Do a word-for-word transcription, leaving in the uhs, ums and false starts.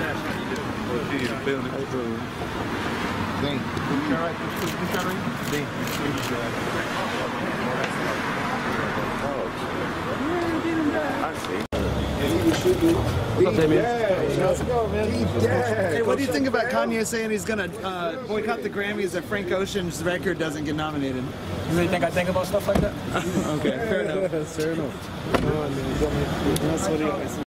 Dash, how you doing? Well, gee, the building. Dang. You all right? You all right? Dang. I see. What's up, man? How's it going, man? Hey, what do you think about Kanye saying he's gonna uh, boycott the Grammys if Frank Ocean's record doesn't get nominated? You really think I think about stuff like that? Okay, fair enough. Fair enough. That's what he always